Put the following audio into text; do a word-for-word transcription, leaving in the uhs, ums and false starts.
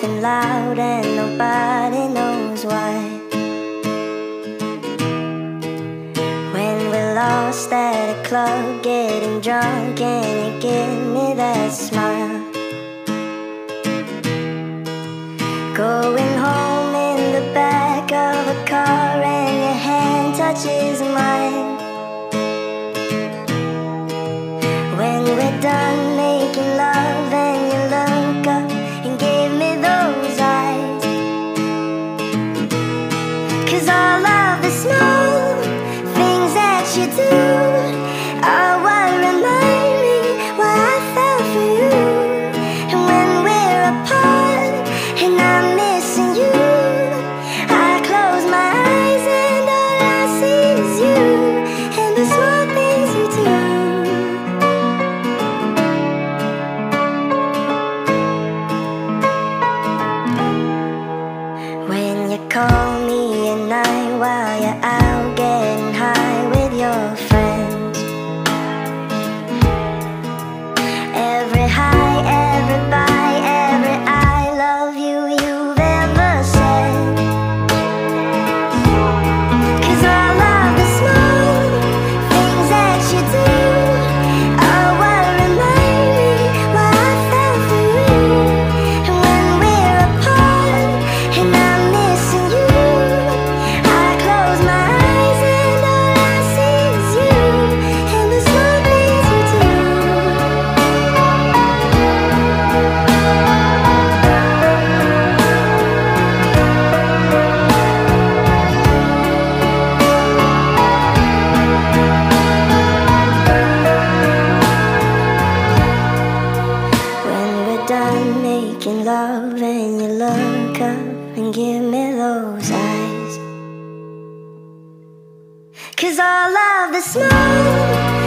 laughing loud and nobody knows why. When we're lost at a club getting drunk and you give me that smile. Going home in the back of a car and your hand touches mine. When we're done making love and you look up and give me those eyes. 'Cause all of the small things that you do are what remind me why I fell for you. And when we're apart and I'm missing you, I close my eyes and all I see is you and the small things you do. When you call me at night while you're out getting high with your friends. Every high, every bye, every I love you you've ever said. 'Cause all of the small things that you do are what remind me why I fell for you. And when we're apart and I'm missing you, I close my eyes and all I see is you and the small things you do. When we're done making love and you look up and give me those eyes. 'Cause all of the small